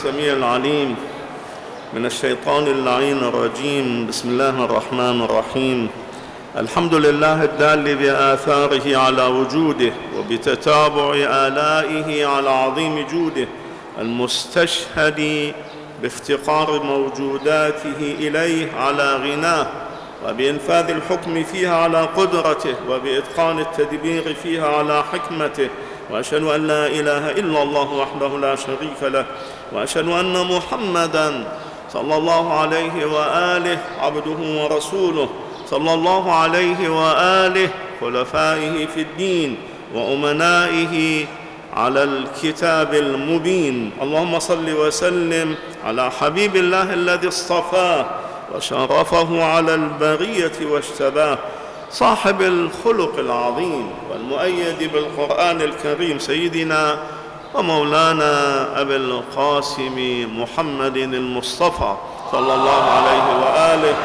السميع العليم من الشيطان اللعين الرجيم. بسم الله الرحمن الرحيم. الحمد لله الدال بآثاره على وجوده وبتتابع آلائه على عظيم جوده، المستشهد بافتقار موجوداته إليه على غناه، وبإنفاذ الحكم فيها على قدرته، وبإتقان التدبير فيها على حكمته. وأشهد أن لا إله إلا الله وحده لا شريك له، وأشهد أن محمداً صلى الله عليه وآله عبده ورسوله، صلى الله عليه وآله خلفائه في الدين وأمنائه على الكتاب المبين. اللهم صل وسلم على حبيب الله الذي اصطفاه وشرفه على البرية واجتباه، صاحب الخلق العظيم والمؤيد بالقرآن الكريم، سيدنا ومولانا أبي القاسم محمد المصطفى صلى الله عليه وآله.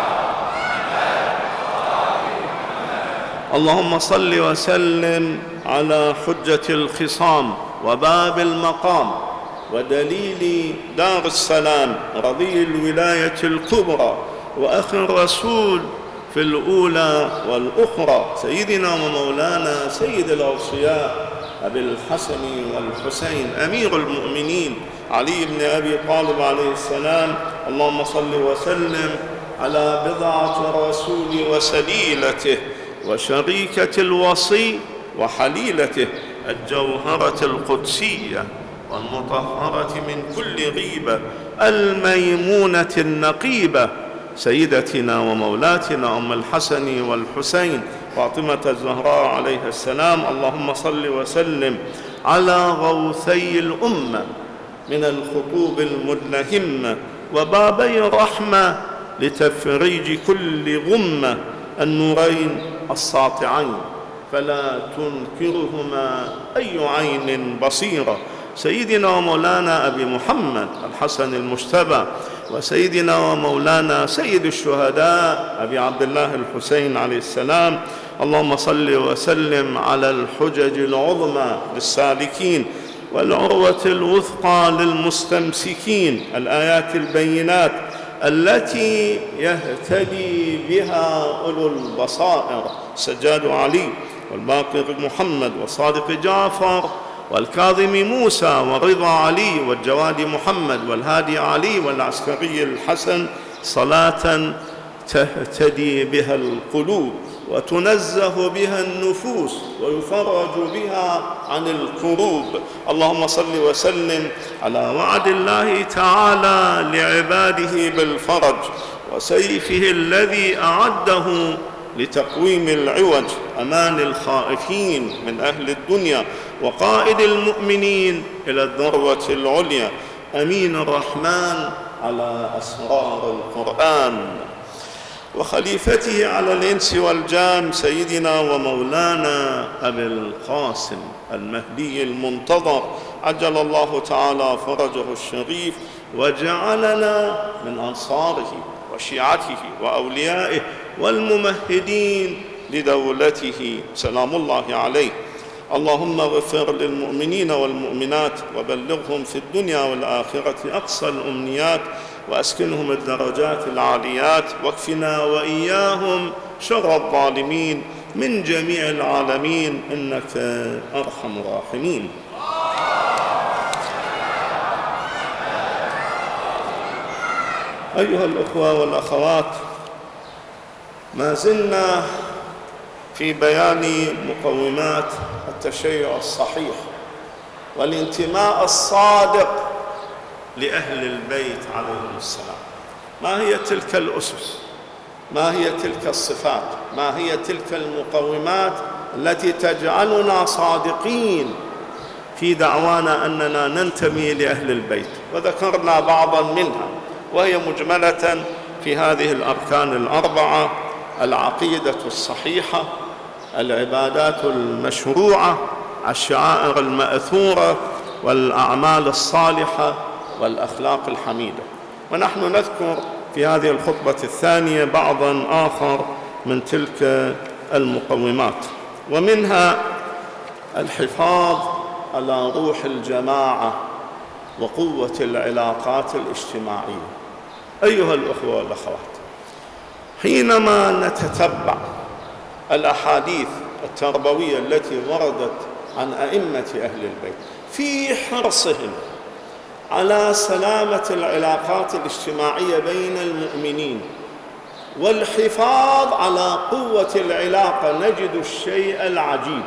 اللهم صل وسلم على حجة الخصام وباب المقام ودليل دار السلام، رضي الولاية الكبرى وأخي الرسول في الأولى والأخرى، سيدنا ومولانا سيد الأوصياء أبي الحسن والحسين أمير المؤمنين علي بن أبي طالب عليه السلام. اللهم صل وسلم على بضعة الرسول وسليلته وشريكة الوصي وحليلته، الجوهرة القدسية والمطهرة من كل غيبة، الميمونة النقيبة، سيدتنا ومولاتنا أم الحسن والحسين فاطمة الزهراء عليها السلام. اللهم صل وسلم على غوثي الأمة من الخطوب الملهمة وبابي الرحمة لتفريج كل غمة، النورين الساطعين فلا تنكرهما أي عين بصيرة، سيدنا ومولانا أبي محمد الحسن المجتبى، وسيدنا ومولانا سيد الشهداء أبي عبد الله الحسين عليه السلام. اللهم صل وسلم على الحجج العظمى للسالكين والعروة الوثقى للمستمسكين، الآيات البينات التي يهتدي بها أولو البصائر، سجاد علي والباقر محمد والصادق جعفر والكاظم موسى والرضا علي والجواد محمد والهادي علي والعسكري الحسن، صلاة تهتدي بها القلوب وتنزه بها النفوس ويفرج بها عن الكروب. اللهم صل وسلم على وعد الله تعالى لعباده بالفرج وسيفه الذي أعده لتقويم العوج، أمان الخائفين من أهل الدنيا وقائد المؤمنين إلى الذروة العليا، أمين الرحمن على أسرار القرآن وخليفته على الإنس والجان، سيدنا ومولانا أبي القاسم المهدي المنتظر، عجل الله تعالى فرجه الشريف وجعلنا من أنصاره وشيعته وأوليائه والممهدين لدولته، سلام الله عليه. اللهم اغفر للمؤمنين والمؤمنات وبلغهم في الدنيا والآخرة أقصى الأمنيات وأسكنهم الدرجات العاليات، واكفنا وإياهم شر الظالمين من جميع العالمين إنك أرحم الراحمين. أيها الأخوة والأخوات، ما زلنا في بيان مقومات التشيع الصحيح والانتماء الصادق لأهل البيت عليهم السلام. ما هي تلك الأسس؟ ما هي تلك الصفات؟ ما هي تلك المقومات التي تجعلنا صادقين في دعوانا أننا ننتمي لأهل البيت؟ وذكرنا بعضا منها وهي مجملة في هذه الأركان الأربعة: العقيدة الصحيحة، العبادات المشروعة، الشعائر المأثورة، والأعمال الصالحة، والأخلاق الحميدة. ونحن نذكر في هذه الخطبة الثانية بعضاً آخر من تلك المقومات، ومنها الحفاظ على روح الجماعة وقوة العلاقات الاجتماعية. أيها الأخوة والأخوات، حينما نتتبع الأحاديث التربوية التي وردت عن أئمة أهل البيت في حرصهم على سلامة العلاقات الاجتماعية بين المؤمنين والحفاظ على قوة العلاقة، نجد الشيء العجيب،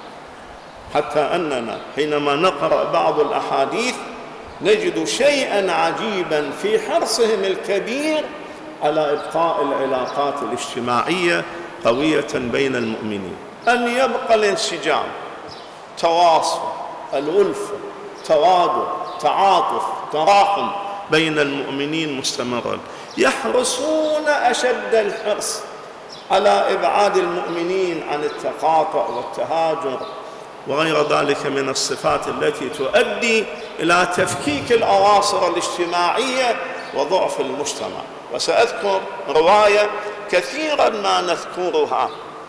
حتى أننا حينما نقرأ بعض الأحاديث نجد شيئا عجيبا في حرصهم الكبير على إبقاء العلاقات الاجتماعية قوية بين المؤمنين، أن يبقى الانسجام، تواصل، الألفة، توادد، تعاطف، تراحم بين المؤمنين مستمرا. يحرصون أشد الحرص على إبعاد المؤمنين عن التقاطع والتهاجر وغير ذلك من الصفات التي تؤدي إلى تفكيك الأواصر الاجتماعية وضعف المجتمع. وسأذكر رواية كثيرا ما نذكرها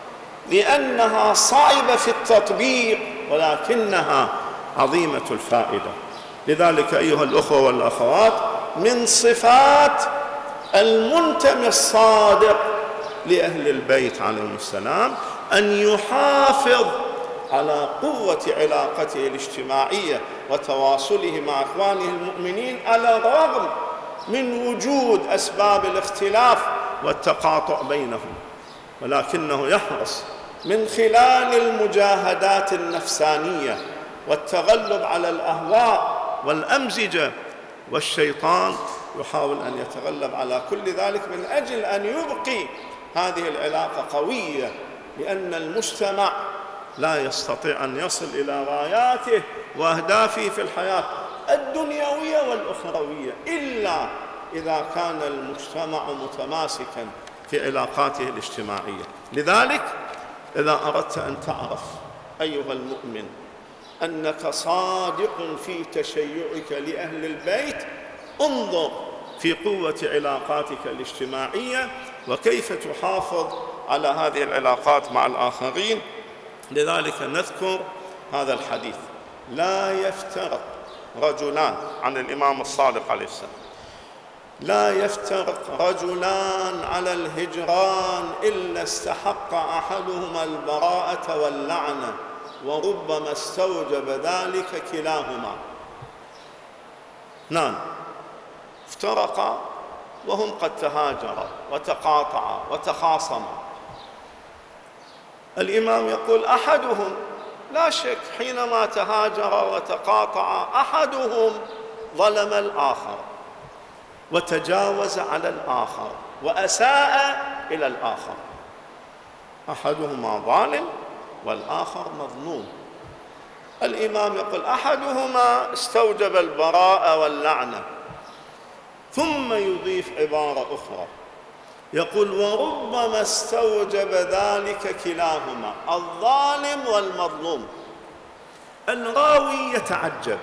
لأنها صعبة في التطبيق ولكنها عظيمة الفائدة. لذلك أيها الأخوة والأخوات، من صفات المنتمي الصادق لأهل البيت عليهم السلام أن يحافظ على قوة علاقته الاجتماعية وتواصله مع إخوانه المؤمنين على الرغم من وجود أسباب الاختلاف والتقاطع بينهم، ولكنه يحرص من خلال المجاهدات النفسانية والتغلب على الأهواء والأمزجة والشيطان، يحاول أن يتغلب على كل ذلك من أجل أن يبقي هذه العلاقة قوية، لأن المجتمع لا يستطيع أن يصل إلى غاياته وأهدافه في الحياة الدنيوية والأخروية إلا إذا كان المجتمع متماسكا في علاقاته الاجتماعية. لذلك إذا أردت أن تعرف أيها المؤمن أنك صادق في تشيعك لأهل البيت، انظر في قوة علاقاتك الاجتماعية وكيف تحافظ على هذه العلاقات مع الآخرين. لذلك نذكر هذا الحديث: لا يفترق رجلان، عن الإمام الصادق عليه السلام، لا يفترق رجلان على الهجران إلا استحق أحدهما البراءة واللعنة وربما استوجب ذلك كلاهما. نعم، افترقا وهم قد تهاجرا وتقاطعا وتخاصما. الإمام يقول أحدهم، لا شك حينما تهاجر وتقاطع أحدهم ظلم الآخر وتجاوز على الآخر وأساء إلى الآخر، أحدهما ظالم والآخر مظلوم. الإمام يقول أحدهما استوجب البراءة واللعنة، ثم يضيف عبارة أخرى يقول وربما استوجب ذلك كلاهما، الظالم والمظلوم. الراوي يتعجب،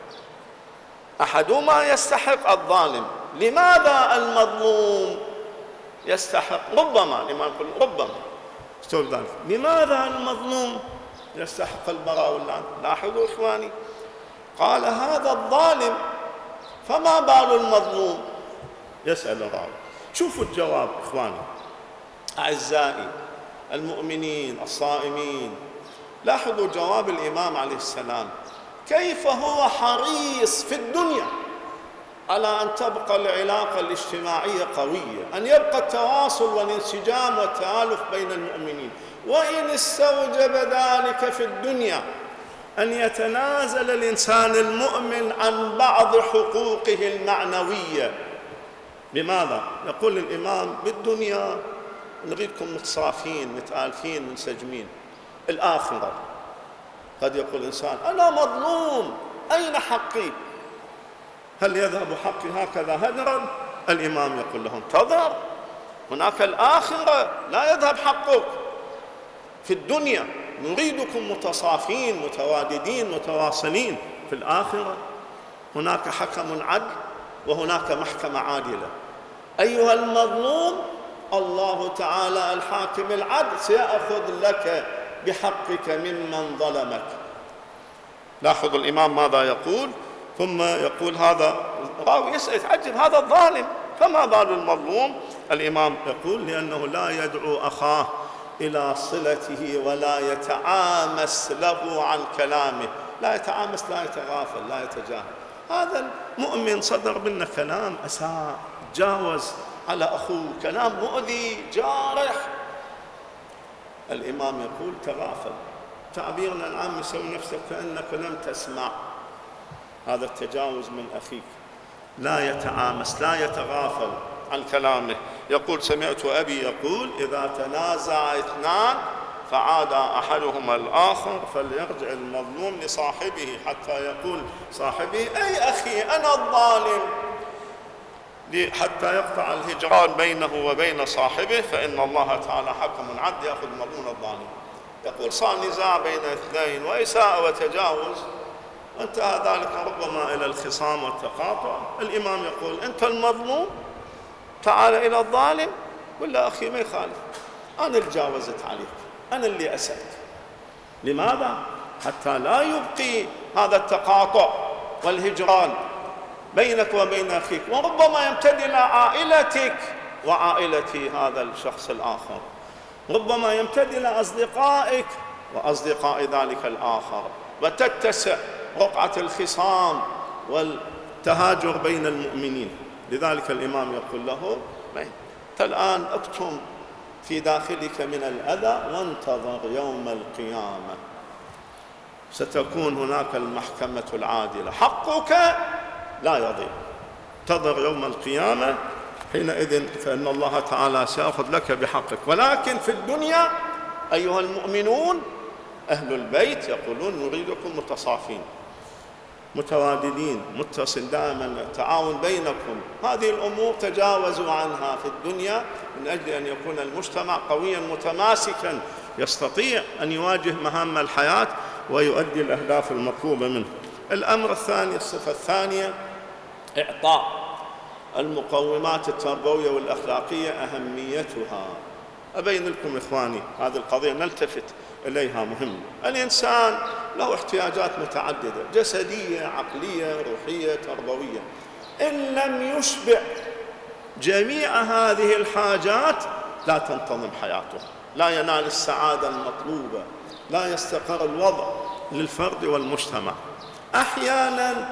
أحدهما يستحق الظالم، لماذا المظلوم يستحق؟ ربما، لما يقول ربما استوجب ذلك، لماذا المظلوم يستحق البراءة واللعنة؟ لاحظوا إخواني، قال هذا الظالم فما بال المظلوم؟ يسأل الراوي. شوفوا الجواب إخواني أعزائي المؤمنين الصائمين، لاحظوا جواب الإمام عليه السلام، كيف هو حريص في الدنيا على أن تبقى العلاقة الاجتماعية قوية، أن يبقى التواصل والانسجام والتآلف بين المؤمنين، وإن استوجب ذلك في الدنيا أن يتنازل الإنسان المؤمن عن بعض حقوقه المعنوية. لماذا؟ يقول الإمام بالدنيا نريدكم متصافين متآلفين منسجمين، الآخرة قد يقول الإنسان أنا مظلوم، أين حقي؟ هل يذهب حقي هكذا هدرا؟ الإمام يقول لهم انتظر، هناك الآخرة لا يذهب حقك. في الدنيا نريدكم متصافين متواددين متواصلين، في الآخرة هناك حكم عدل وهناك محكمة عادلة. أيها المظلوم، الله تعالى الحاكم العدل سيأخذ لك بحقك ممن ظلمك. لاحظوا الإمام ماذا يقول؟ ثم يقول هذا راوي يسأل يتعجب هذا الظالم فما بال المظلوم؟ الإمام يقول لأنه لا يدعو أخاه إلى صلته ولا يتعامس له عن كلامه، لا يتعامس، لا يتغافل، لا يتجاهل. هذا المؤمن صدر منا كلام أساء، جاوز على أخوه، كلام مؤذي جارح، الإمام يقول تغافل، تعبيرنا العام يسوي نفسك كأنك لم تسمع هذا التجاوز من أخيك، لا يتعامس، لا يتغافل عن كلامه. يقول سمعت أبي يقول إذا تنازع اثنان فعاد أحدهما الآخر فليرجع المظلوم لصاحبه حتى يقول صاحبه أي أخي أنا الظالم، حتى يقطع الهجران بينه وبين صاحبه، فإن الله تعالى حكم عدل يأخذ المظلوم الظالم. يقول صار نزاع بين اثنين وإساءة وتجاوز وانتهى ذلك ربما إلى الخصام والتقاطع، الإمام يقول أنت المظلوم تعال إلى الظالم، ولا أخي ما يخالف، أنا اللي جاوزت عليك، أنا اللي أسأت. لماذا؟ حتى لا يبقي هذا التقاطع والهجران بينك وبين أخيك، وربما يمتد إلى عائلتك وعائلة هذا الشخص الآخر، ربما يمتد إلى أصدقائك وأصدقاء ذلك الآخر، وتتسع رقعة الخصام والتهاجر بين المؤمنين. لذلك الإمام يقول له أنت الآن اكتم في داخلك من الأذى وانتظر يوم القيامة، ستكون هناك المحكمة العادلة، حقك لا يضيع، انتظر يوم القيامة، حينئذ فإن الله تعالى سيأخذ لك بحقك. ولكن في الدنيا أيها المؤمنون أهل البيت يقولون نريدكم متصافين متواددين، متصل دائما التعاون بينكم، هذه الأمور تجاوزوا عنها في الدنيا من أجل أن يكون المجتمع قويا متماسكا يستطيع أن يواجه مهام الحياة ويؤدي الأهداف المطلوبة منه. الأمر الثاني، الصفة الثانية، إعطاء المقومات التربوية والأخلاقية أهميتها. أبين لكم إخواني هذه القضية نلتفت إليها مهمة. الإنسان له احتياجات متعددة، جسدية، عقلية، روحية، تربوية. إن لم يشبع جميع هذه الحاجات لا تنتظم حياته، لا ينال السعادة المطلوبة، لا يستقر الوضع للفرد والمجتمع. أحيانا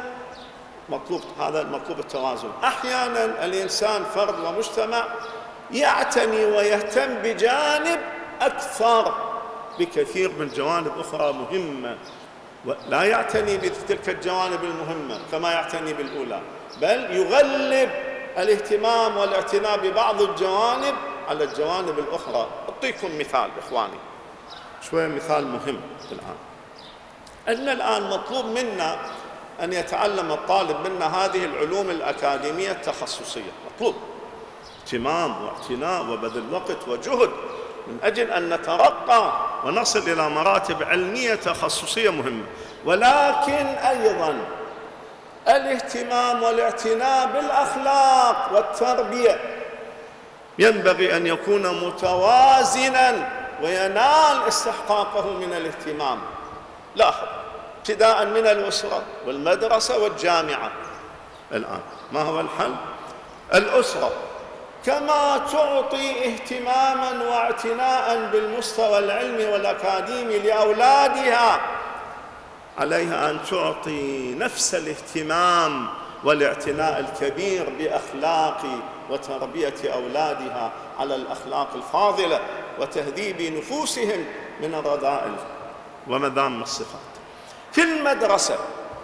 هذا مطلوب التوازن، أحيانا الإنسان فرد ومجتمع يعتني ويهتم بجانب أكثر بكثير من جوانب أخرى مهمة، ولا يعتني بتلك الجوانب المهمة كما يعتني بالأولى، بل يغلب الاهتمام والاعتناء ببعض الجوانب على الجوانب الأخرى. أعطيكم مثال إخواني، شوية مثال مهم الآن. أن الآن مطلوب منا أن يتعلم الطالب منا هذه العلوم الأكاديمية التخصصية، مطلوب اهتمام واعتناء وبذل وقت وجهد من أجل أن نترقى ونصل إلى مراتب علمية تخصصية مهمة. ولكن أيضا الاهتمام والاعتناء بالأخلاق والتربية ينبغي أن يكون متوازنا وينال استحقاقه من الاهتمام. لاحظ، ابتداء من الأسرة والمدرسة والجامعة. الآن ما هو الحل؟ الأسرة كما تعطي اهتماما واعتناء بالمستوى العلمي والأكاديمي لأولادها، عليها أن تعطي نفس الاهتمام والاعتناء الكبير بأخلاق وتربية أولادها على الأخلاق الفاضلة وتهذيب نفوسهم من الرذائل ومذام الصفات. في المدرسة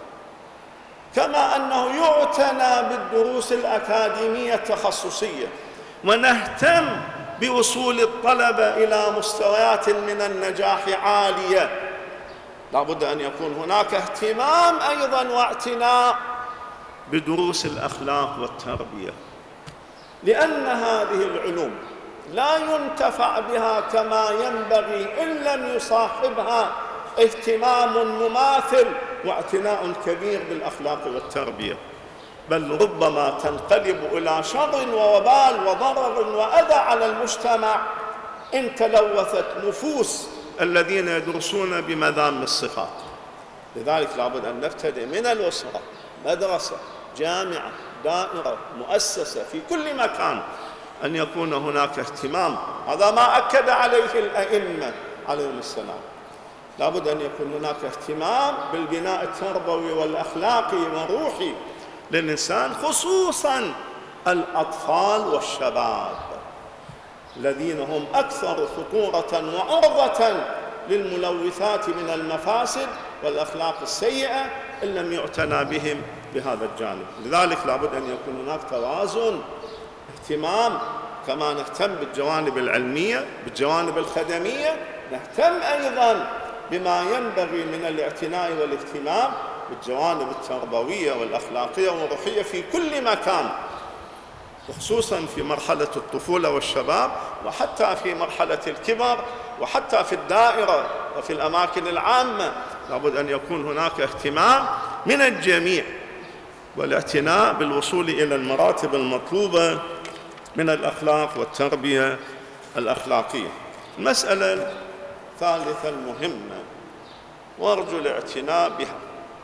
كما أنه يعتنى بالدروس الأكاديمية التخصصية ونهتم بوصول الطلبة إلى مستويات من النجاح عالية، لابد أن يكون هناك اهتمام أيضا واعتناء بدروس الأخلاق والتربية، لأن هذه العلوم لا ينتفع بها كما ينبغي إن لم يصاحبها اهتمام مماثل واعتناء كبير بالأخلاق والتربية، بل ربما تنقلب إلى شر ووبال وضرر وأذى على المجتمع إن تلوثت نفوس الذين يدرسون بمذام الصفات. لذلك لابد أن نبتدئ من الأسرة مدرسة، جامعة، دائرة، مؤسسة، في كل مكان أن يكون هناك اهتمام. هذا ما أكد عليه الأئمة عليهم السلام. لابد أن يكون هناك اهتمام بالبناء التربوي والأخلاقي والروحي للإنسان، خصوصاً الأطفال والشباب الذين هم أكثر خطورة وعرضة للملوثات من المفاسد والأخلاق السيئة إن لم يعتنى بهم بهذا الجانب. لذلك لابد أن يكون هناك توازن، اهتمام، كما نهتم بالجوانب العلمية بالجوانب الخدمية، نهتم أيضاً بما ينبغي من الاعتناء والاهتمام بالجوانب التربوية والأخلاقية والروحية في كل مكان، وخصوصاً في مرحلة الطفولة والشباب، وحتى في مرحلة الكبر، وحتى في الدائرة وفي الأماكن العامة. لابد أن يكون هناك اهتمام من الجميع والاعتناء بالوصول إلى المراتب المطلوبة من الأخلاق والتربية الأخلاقية. المسألة الثالثة المهمة وأرجو الاعتناء بها،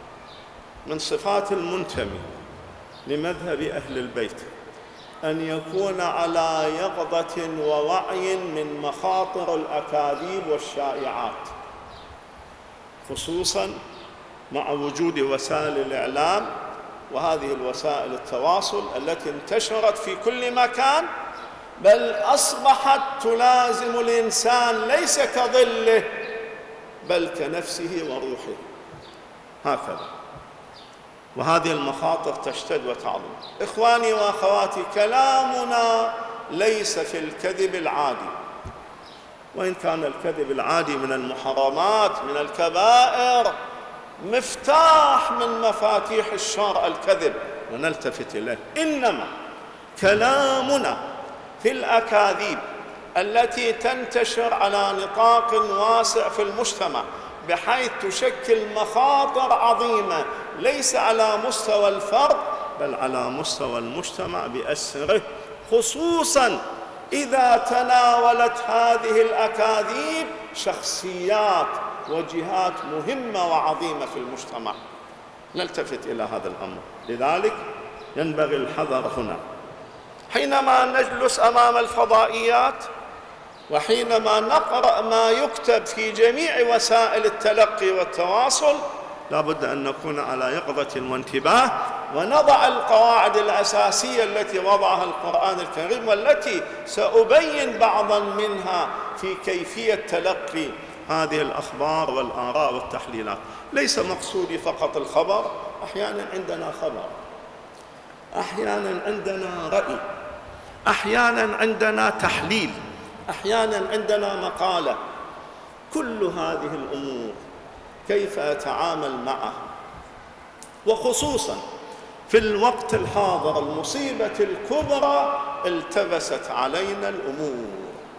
من صفات المنتمي لمذهب أهل البيت أن يكون على يقظة ووعي من مخاطر الأكاذيب والشائعات، خصوصاً مع وجود وسائل الإعلام وهذه الوسائل التواصل التي انتشرت في كل مكان، بل أصبحت تلازم الإنسان ليس كظله بل كنفسه وروحه، هكذا. وهذه المخاطر تشتد وتعظم. إخواني وأخواتي، كلامنا ليس في الكذب العادي، وإن كان الكذب العادي من المحرمات من الكبائر، مفتاح من مفاتيح الشر الكذب ونلتفت إليه، إنما كلامنا في الأكاذيب التي تنتشر على نطاق واسع في المجتمع بحيث تشكل مخاطر عظيمة ليس على مستوى الفرد بل على مستوى المجتمع بأسره، خصوصاً إذا تناولت هذه الأكاذيب شخصيات وجهات مهمة وعظيمة في المجتمع. نلتفت إلى هذا الأمر. لذلك ينبغي الحذر هنا حينما نجلس أمام الفضائيات وحينما نقرأ ما يكتب في جميع وسائل التلقي والتواصل. لابد أن نكون على يقظة وانتباه ونضع القواعد الأساسية التي وضعها القرآن الكريم، والتي سأبين بعضاً منها في كيفية تلقي هذه الأخبار والآراء والتحليلات. ليس مقصودي فقط الخبر، أحياناً عندنا خبر، أحياناً عندنا رأي، أحياناً عندنا تحليل، أحياناً عندنا مقالة. كل هذه الأمور كيف أتعامل معها؟ وخصوصاً في الوقت الحاضر المصيبة الكبرى التبست علينا الأمور.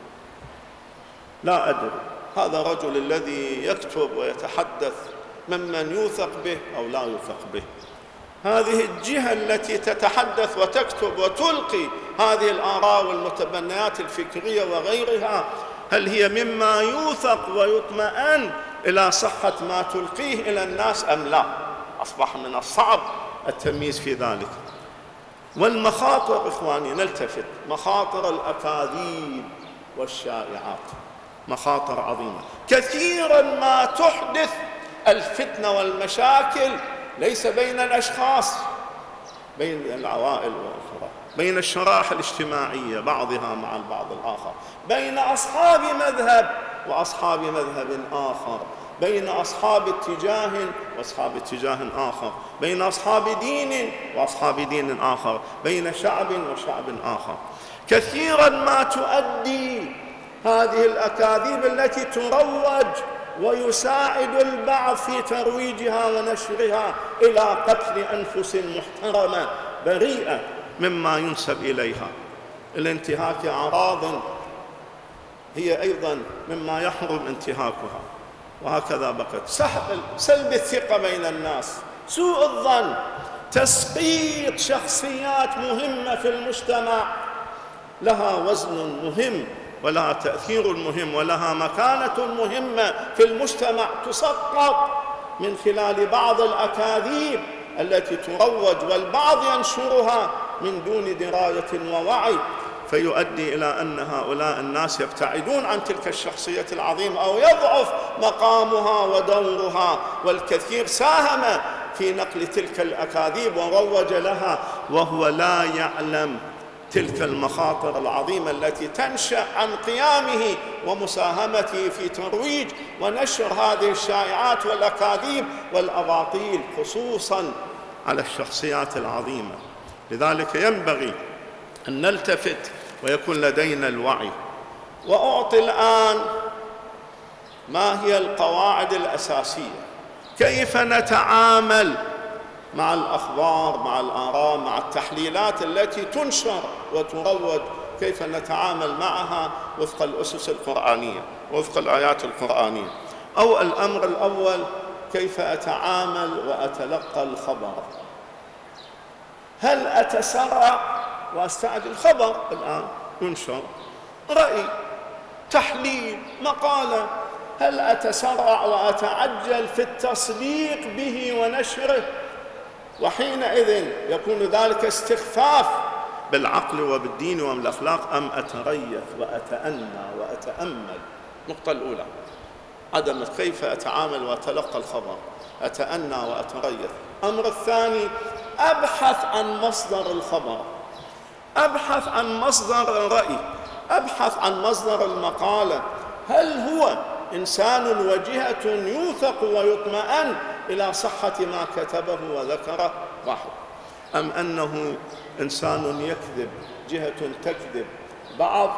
لا أدري هذا الرجل الذي يكتب ويتحدث ممن يوثق به أو لا يوثق به، هذه الجهة التي تتحدث وتكتب وتلقي هذه الآراء والمتبنيات الفكرية وغيرها، هل هي مما يوثق ويطمئن إلى صحة ما تلقيه إلى الناس أم لا؟ أصبح من الصعب التمييز في ذلك. والمخاطر إخواني نلتفت، مخاطر الأكاذيب والشائعات مخاطر عظيمة. كثيراً ما تحدث الفتنة والمشاكل ليس بين الأشخاص، بين العوائل والأخرى، بين الشرائح الاجتماعية بعضها مع البعض الآخر، بين أصحاب مذهب وأصحاب مذهب آخر، بين أصحاب اتجاه وأصحاب اتجاه آخر، بين أصحاب دين وأصحاب دين آخر، بين شعب وشعب آخر. كثيراً ما تؤدي هذه الأكاذيب التي تروج ويساعد البعض في ترويجها ونشرها إلى قتل أنفس محترمة بريئة مما ينسب إليها. الانتهاك أعراض هي أيضاً مما يحرم انتهاكها، وهكذا بقت سلب الثقة بين الناس، سوء الظن، تسقيط شخصيات مهمة في المجتمع لها وزن مهم ولها تأثير مهم ولها مكانة مهمة في المجتمع، تسقط من خلال بعض الأكاذيب التي تروج والبعض ينشرها من دون دراية ووعي، فيؤدي إلى أن هؤلاء الناس يبتعدون عن تلك الشخصية العظيمة أو يضعف مقامها ودورها. والكثير ساهم في نقل تلك الأكاذيب وروج لها وهو لا يعلم تلك المخاطر العظيمة التي تنشأ عن قيامه ومساهمته في ترويج ونشر هذه الشائعات والأكاذيب والأباطيل خصوصاً على الشخصيات العظيمة. لذلك ينبغي أن نلتفت ويكون لدينا الوعي. وأعطي الآن ما هي القواعد الأساسية كيف نتعامل مع الأخبار، مع الآراء، مع التحليلات التي تنشر وتروج، كيف نتعامل معها وفق الأسس القرآنية وفق الآيات القرآنية. أو الأمر الأول، كيف أتعامل وأتلقى الخبر؟ هل أتسرع وأستعجل؟ خبر الآن ينشر، رأي، تحليل، مقالة، هل أتسرع وأتعجل في التصديق به ونشره؟ وحينئذ يكون ذلك استخفاف بالعقل وبالدين وبالأخلاق، أم أتريث وأتأنى وأتأمل؟ النقطة الأولى عدم كيف أتعامل وأتلقى الخبر، أتأنى وأتريث. الأمر الثاني، أبحث عن مصدر الخبر، أبحث عن مصدر الرأي، أبحث عن مصدر المقالة. هل هو إنسان وجهة يوثق ويطمئن إلى صحة ما كتبه وذكره؟ واحد. أم أنه إنسان يكذب، جهة تكذب، بعض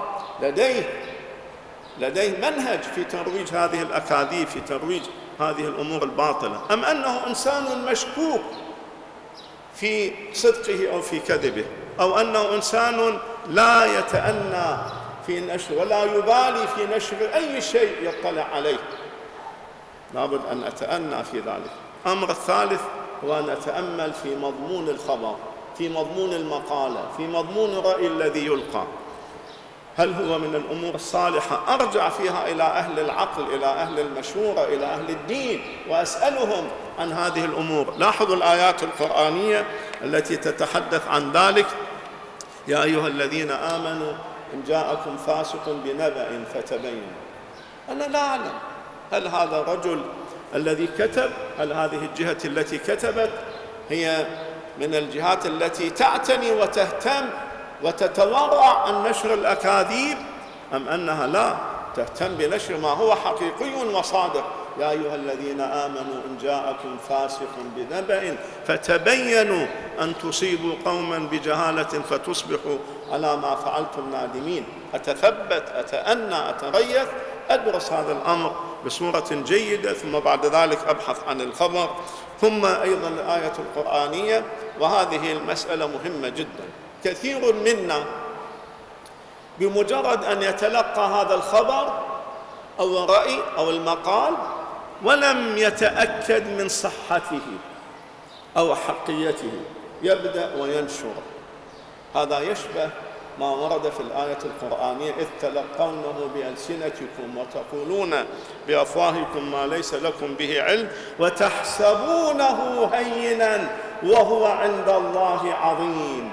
لديه منهج في ترويج هذه الأكاذيب، في ترويج هذه الأمور الباطلة. أم أنه إنسان مشكوك في صدقه أو في كذبه، أو أنه إنسان لا يتأنى في نشر ولا يبالي في نشر أي شيء يطلع عليه. لابد أن أتأنى في ذلك. الأمر الثالث هو أن أتأمل في مضمون الخبر، في مضمون المقالة، في مضمون الرأي الذي يلقى. هل هو من الأمور الصالحة؟ أرجع فيها إلى أهل العقل، إلى أهل المشورة، إلى أهل الدين، وأسألهم عن هذه الأمور. لاحظوا الآيات القرآنية التي تتحدث عن ذلك: يا أيها الذين آمنوا إن جاءكم فاسق بنبأ فتبينوا. أنا لا أعلم هل هذا الرجل الذي كتب، هل هذه الجهة التي كتبت هي من الجهات التي تعتني وتهتم وتتورع عن نشر الأكاذيب، أم أنها لا تهتم بنشر ما هو حقيقي وصادق؟ يا أيها الذين آمنوا إن جاءكم فاسق بنبأ فتبينوا أن تصيبوا قوما بجهالة فتصبحوا على ما فعلتم نادمين. أتثبت، أتأنى، أتريث، أدرس هذا الأمر بصورة جيدة، ثم بعد ذلك أبحث عن الخبر. ثم أيضا الآية القرآنية، وهذه المسألة مهمة جدا. كثير منا بمجرد أن يتلقى هذا الخبر أو الرأي أو المقال ولم يتأكد من صحته أو حقيته يبدأ وينشر. هذا يشبه ما ورد في الآية القرآنية: إذ تلقونه بألسنتكم وتقولون بأفواهكم ما ليس لكم به علم وتحسبونه هينا وهو عند الله عظيم.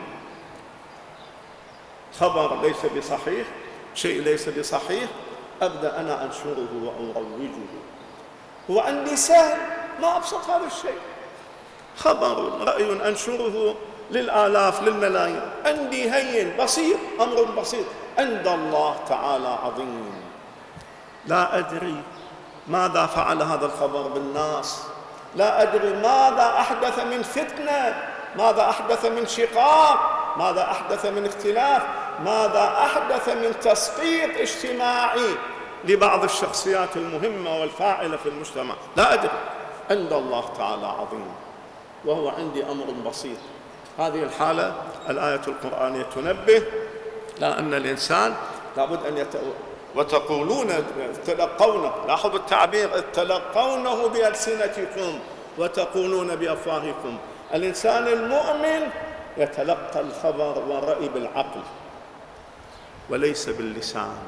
خبر ليس بصحيح، شيء ليس بصحيح، أبدأ أنا أنشره وأروجه. هو عندي سهل، ما أبسط هذا الشيء. خبر، رأي أنشره للآلاف للملايين، عندي هين بسيط، أمر بسيط، عند الله تعالى عظيم. لا أدري ماذا فعل هذا الخبر بالناس، لا أدري ماذا أحدث من فتنة، ماذا أحدث من شقاق، ماذا أحدث من اختلاف، ماذا أحدث من تسقيط اجتماعي لبعض الشخصيات المهمة والفاعلة في المجتمع. لا أدري، عند الله تعالى عظيم وهو عندي أمر بسيط. هذه الحالة الآية القرآنية تنبه لأن الإنسان لابد أن وتقولون تلقونه، لاحظوا التعبير: تلقونه بألسنتكم وتقولون بأفواهكم. الإنسان المؤمن يتلقى الخبر والرأي بالعقل وليس باللسان،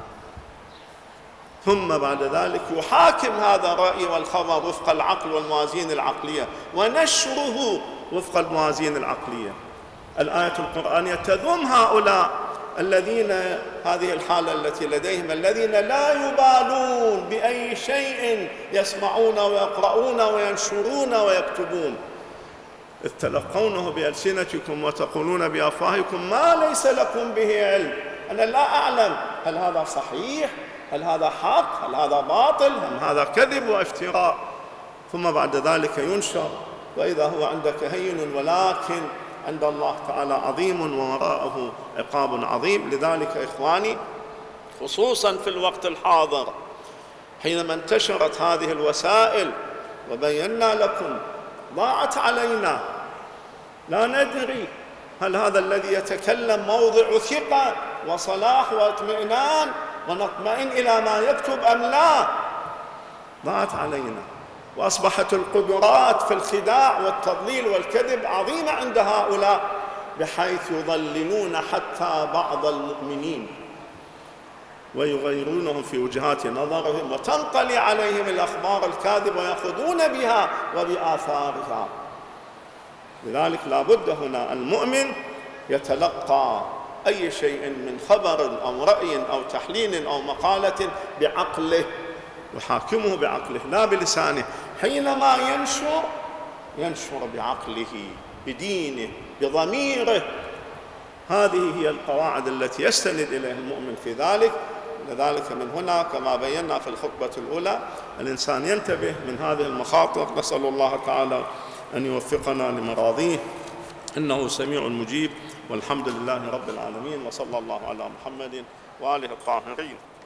ثم بعد ذلك يحاكم هذا الرأي والخبر وفق العقل والموازين العقلية ونشره وفق الموازين العقلية. الآية القرآنية تذم هؤلاء الذين هذه الحالة التي لديهم، الذين لا يبالون بأي شيء يسمعون ويقرؤون وينشرون ويكتبون، إذ تلقونه بألسنتكم وتقولون بأفواهكم ما ليس لكم به علم. أنا لا أعلم هل هذا صحيح، هل هذا حق، هل هذا باطل، هل هذا كذب وافتراء، ثم بعد ذلك ينشر وإذا هو عندك هين، ولكن عند الله تعالى عظيم ووراءه عقاب عظيم. لذلك إخواني، خصوصا في الوقت الحاضر حينما انتشرت هذه الوسائل وبينا لكم، ضاعت علينا، لا ندري هل هذا الذي يتكلم موضع ثقة وصلاح واطمئنان ونطمئن إلى ما يكتب أم لا. ضاعت علينا، وأصبحت القدرات في الخداع والتضليل والكذب عظيمة عند هؤلاء، بحيث يضللون حتى بعض المؤمنين ويغيرونهم في وجهات نظرهم، وتنقلي عليهم الأخبار الكاذبة ويأخذون بها وبآثارها. لذلك لا بد هنا المؤمن يتلقى أي شيء من خبر أو رأي أو تحليل أو مقالة بعقله، يحاكمه بعقله لا بلسانه. حينما ينشر بعقله، بدينه، بضميره. هذه هي القواعد التي يستند إليها المؤمن في ذلك. لذلك من هنا كما بينا في الخطبة الأولى الإنسان ينتبه من هذه المخاطر. نسأل الله تعالى أن يوفقنا لمراضيه، إنه سميع مجيب، والحمد لله رب العالمين، وصلى الله على محمد وآله الطاهرين.